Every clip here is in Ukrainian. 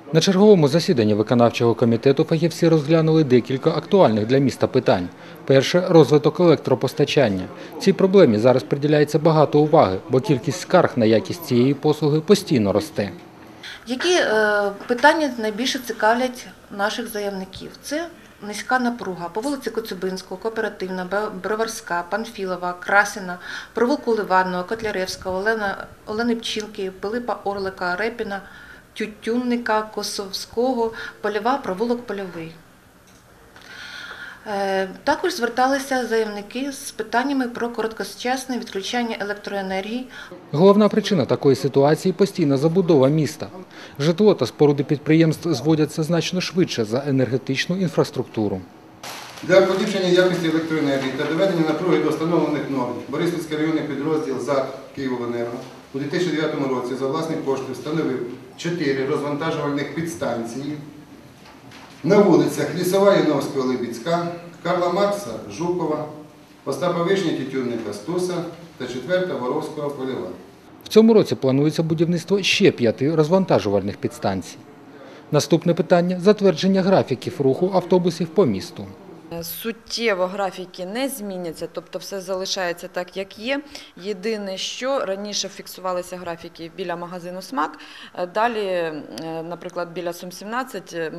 На черговому засіданні виконавчого комітету фахівці розглянули декілька актуальних для міста питань. Перше – розвиток електропостачання. Цій проблемі зараз приділяється багато уваги, бо кількість скарг на якість цієї послуги постійно росте. Які питання найбільше цікавлять наших заявників? Це низька напруга по вулиці Коцюбинського, Кооперативна, Броварська, Панфілова, Красіна, провулку Ливарного, Котляревського, Олени Пчілки, Пилипа Орлика, Репіна, Тютюнника, Косовського, Польова, провулок Польовий. Також зверталися заявники з питаннями про короткочасне відключання електроенергії. Головна причина такої ситуації – постійна забудова міста. Житло та споруди підприємств зводяться значно швидше за енергетичну інфраструктуру. Для поліпшення якості електроенергії та доведення напруги до встановлених норм Бориспільський районний підрозділ ЗАК «Київобленерго» у 2009 році за власні кошти встановив 4 розвантажувальних підстанції на вулицях Лісова, Яновського, Либідська, Карла Маркса, Жукова, Остапа Вишні, Тютюнника, Стуса та 4 Воровського, Польова. В цьому році планується будівництво ще 5 розвантажувальних підстанцій. Наступне питання – затвердження графіків руху автобусів по місту. Суттєво графіки не зміняться, тобто все залишається так, як є. Єдине, що раніше фіксувалися графіки біля магазину «Смак», далі, наприклад, біля Сум-17,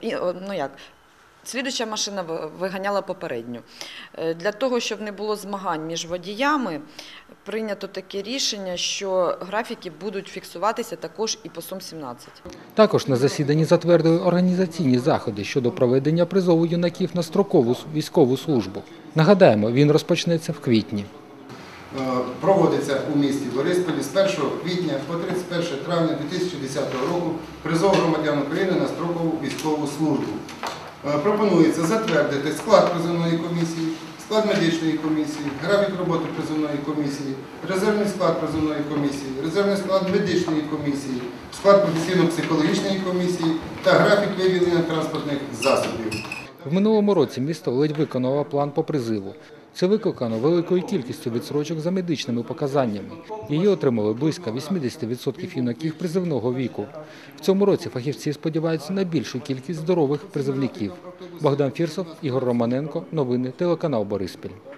слідуюча машина виганяла попередню. Для того, щоб не було змагань між водіями, прийнято таке рішення, що графіки будуть фіксуватися також і по Сум-17. Також на засіданні затвердили організаційні заходи щодо проведення призову юнаків на строкову військову службу. Нагадаємо, він розпочнеться в квітні. Проводиться у місті Борисполі з 1 квітня по 31 травня 2010 року призов громадян України на строкову військову службу. Пропонується затвердити склад призовної комісії, склад медичної комісії, графік роботи призовної комісії, резервний склад призовної комісії, резервний склад медичної комісії, склад професійно-психологічної комісії та графік виведення транспортних засобів. В минулому році місто ледь виконало план по призиву. Це викликано великою кількістю відстрочок за медичними показаннями. Її отримали близько 80% юнаків призивного віку. В цьому році фахівці сподіваються на більшу кількість здорових призовників. Богдан Фірсов, Ігор Романенко. Новини, телеканал Бориспіль.